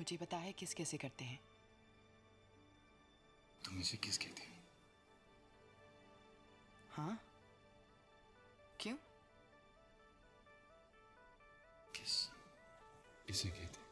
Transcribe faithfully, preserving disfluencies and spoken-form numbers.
मुझे पता है किस कैसे करते हैं। तुम इसे किस कहती हो? हाँ, क्यों? किस इसे कहते हैं?